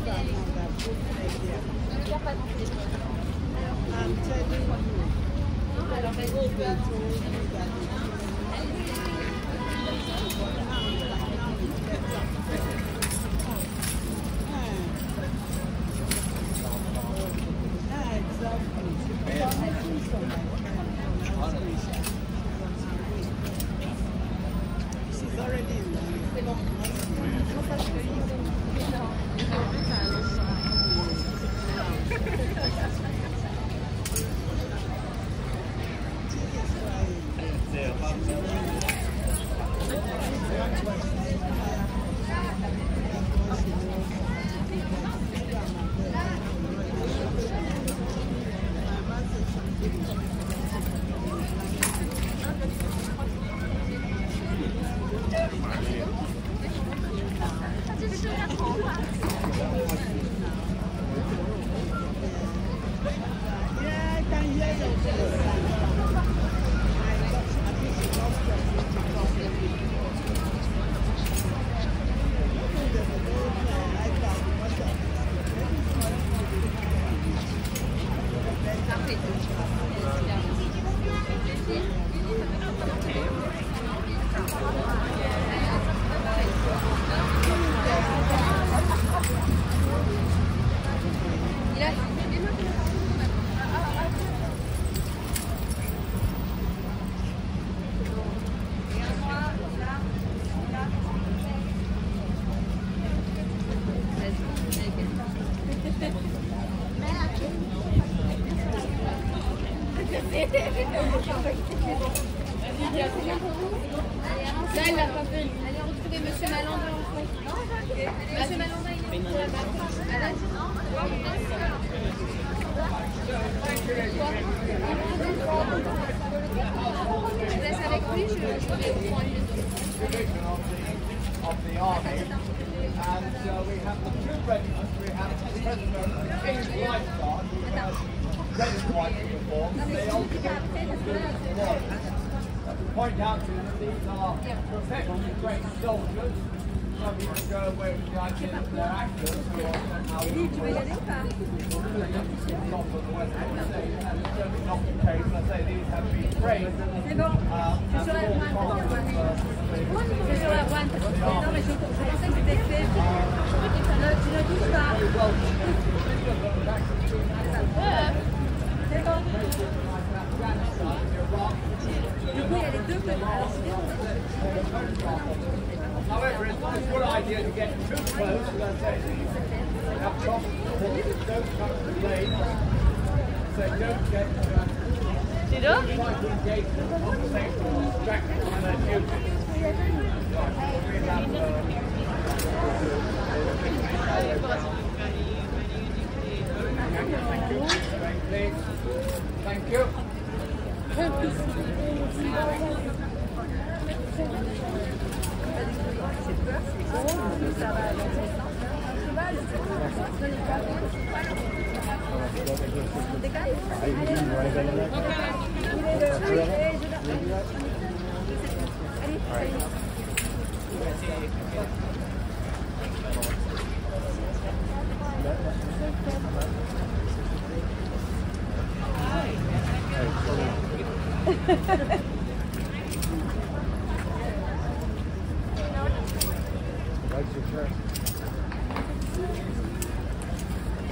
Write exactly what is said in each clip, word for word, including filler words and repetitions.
Point out to you that these are professionally trained soldiers. Some even go away with the idea that they're actors who are somehow not for the Western State, and it's certainly not the case. I say these have been trained uh, and all parts of However, it's not a good idea to get too close, as I say, you have problems with horses, don't come to the blade, so don't get uh, try to engage them on the same track when they're duties. We have uh, thank you, please. Thank you.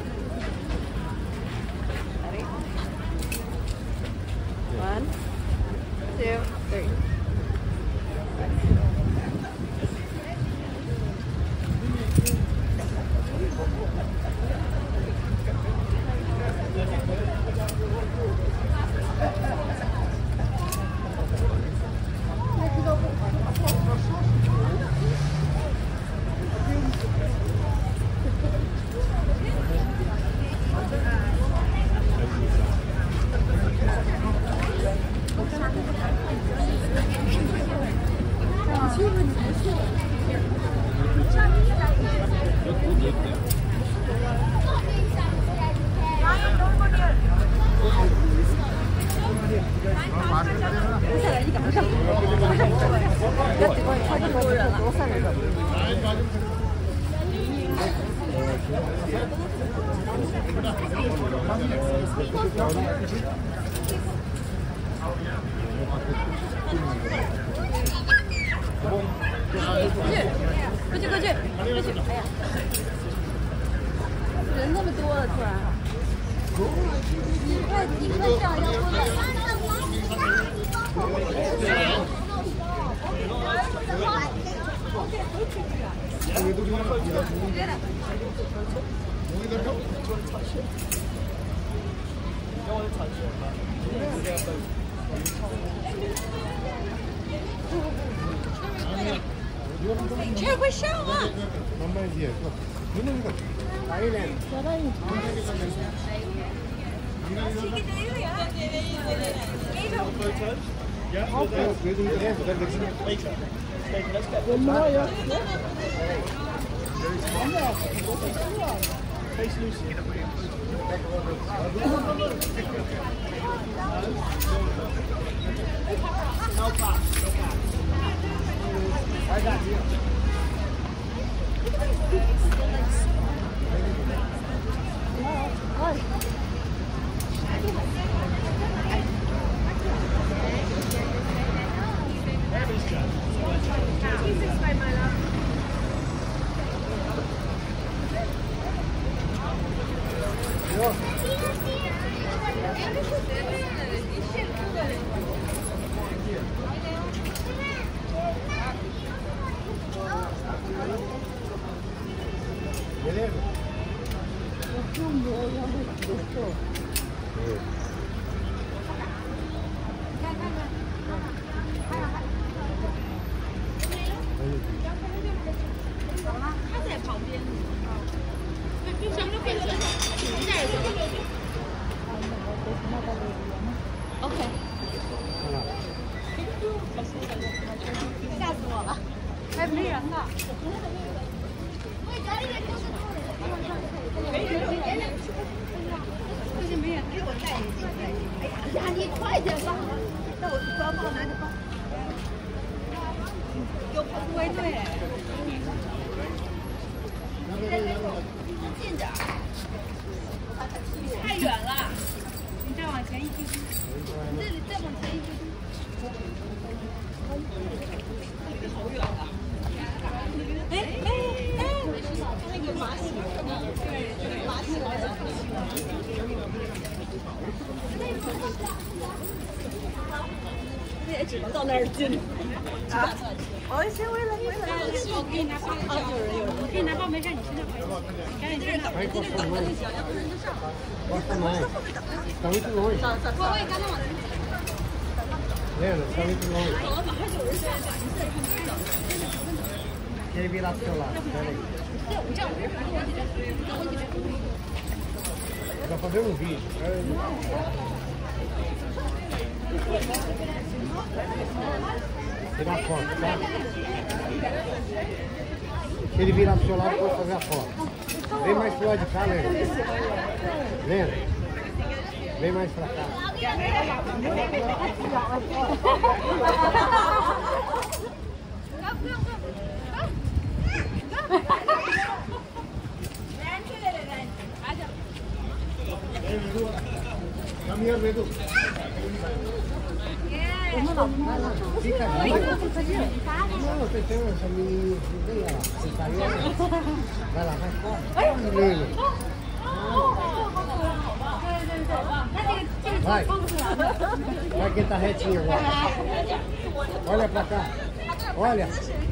One, 过去过去过去！哎呀，人那么多了，突然。你快你快这样，要不然。 这会上啊！ Face Lucy. No pass, no pass. I got you. OK， 吓死我了，还没人呢。最近没人给我带眼镜。哎呀，你快点吧，那我包包拿着包。有排队队。近点儿，太远了。你再往前一丢丢，你这里再往前一丢丢。好远啊！哎哎哎！那个马戏，对，马戏来了。那也只能到那儿进。啊！我先回来，回来。我给你拿包，啊，有人有人，我给你拿包，没事，你现在回来。赶紧进来，赶紧等着就行，要不然就上。我上来。等一等。我我也刚刚往那边。没有了，等一等。走了，马上就有人上来，你自己看边走。Che vi la scuola. Da fare un video. Tira forte, tá? Se ele virar pro seu lado, pode fazer a foto. Vem mais pro lado de cá, Lena. Lena. Vem mais pra cá. Come here, Vedu. Fica aqui. Não, tem que essa menina. Você tá aí? Vai lá, vai fora. Menino. Vai. Vai quem tá retinho agora. Olha pra cá. Olha.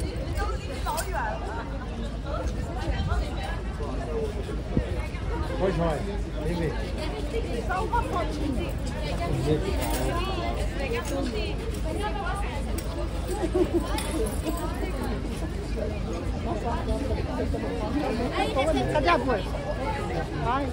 Oi, joia. Vem ver. Só uma fotinha. Cadê a bolsa? Ai.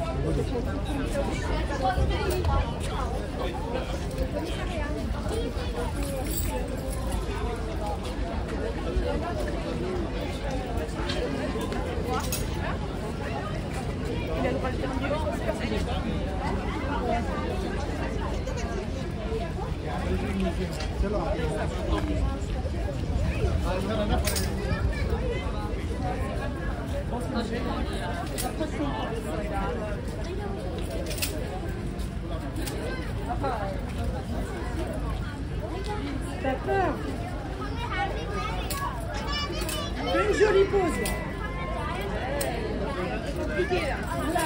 T'as peur? Fais une jolie pause. Voilà.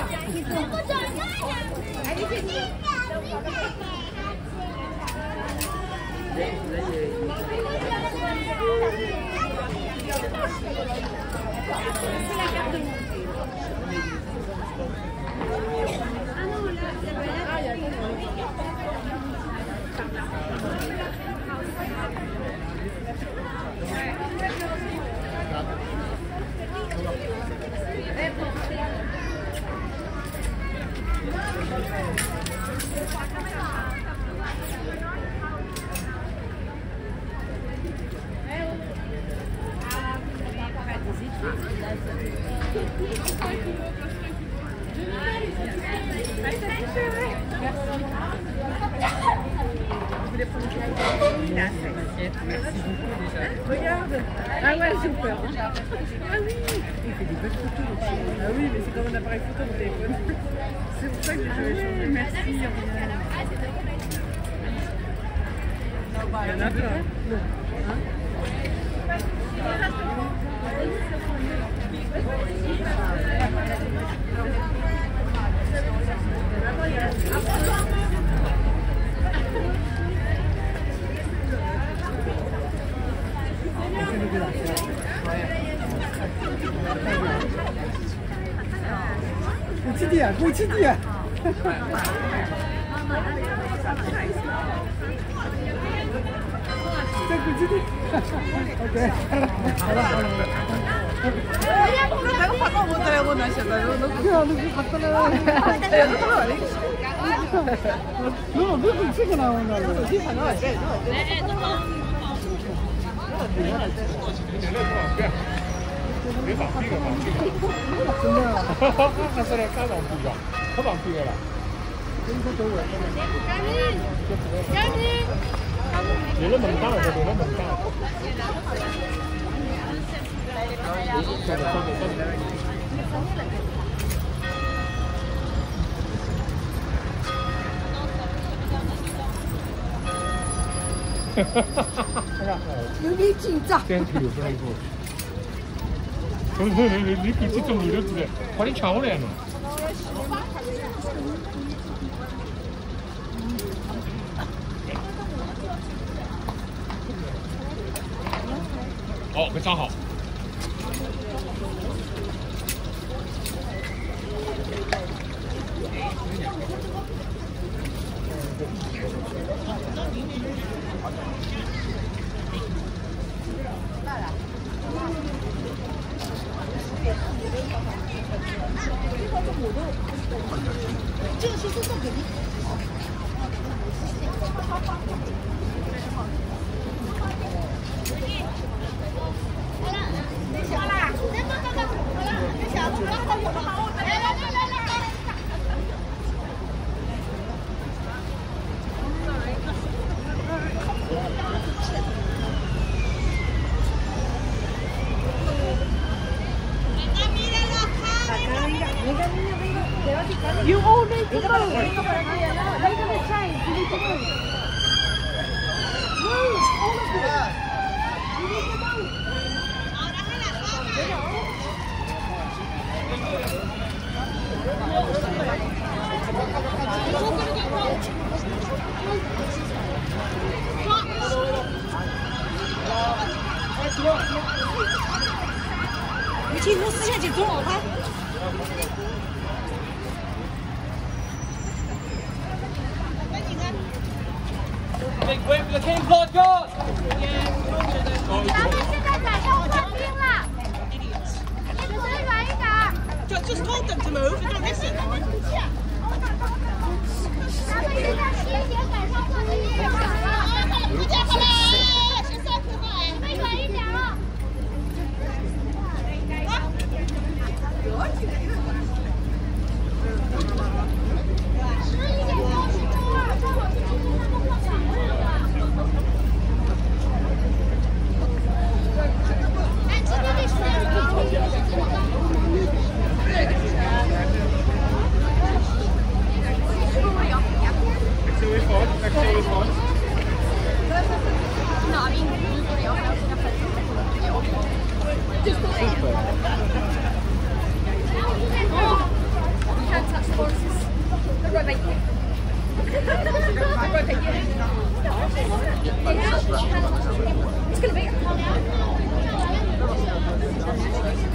Regarde. Ah ouais, j'ai peur. Ah oui. Il fait des belles photos aussi. Ah oui, mais c'est comme un appareil photo de téléphone. C'est pour ça que je vais changer. Merci. Il y en a plein. Non. Hein?贵气点，贵气点。再贵气点。OK。好了好了。那个发光我在我那现在都都不要，都发出来了。哎呀，都到哪里？那我不是这个了，我那个手机反正这。哎，都好。你放屁个放屁个，真的啊！那是来看放屁个，可放屁个了。跟他走我。赶紧，赶紧。你那门档了，你那门档。快点快点快点！哈哈哈哈哈！有点紧张。这样子有不太过。 你你你比这种你都知道，快点抢我来嘛！哦，给藏好。这个是送给你。好了，好啦，来走走走，好了，小猪刚才我们好，来来来来来。You all need to move. You're going to change. You need to move. Move, all of you. You need to move. 你几乎四下就中了他。 Big win for the King's Lord God! 咱们现在赶上冠军了，只是软一点。 Just told them to move and don't listen. 咱们现在提前赶上冠军了， 不加好了，先上课吧， 再软一点啊！十一点钟是周二，正好是今天的梦想日了。哎，今天这时间是几点？ It's gonna be.